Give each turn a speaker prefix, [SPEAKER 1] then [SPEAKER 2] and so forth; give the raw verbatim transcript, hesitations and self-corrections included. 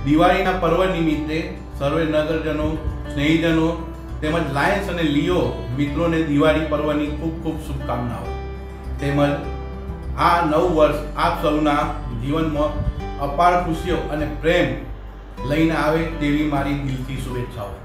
[SPEAKER 1] દિવાળીના પર્વ નિમિત્તે સર્વે નગરજનો, સ્નેહીજનો તેમજ લાયન્સ અને લિયો મિત્રોને દિવાળી પર્વની ખૂબ ખૂબ શુભકામનાઓ તેમજ આ નવ વર્ષ આપ સૌના જીવનમાં અપાર ખુશીઓ અને પ્રેમ લઈને આવે તેવી મારી દિલથી શુભેચ્છાઓ।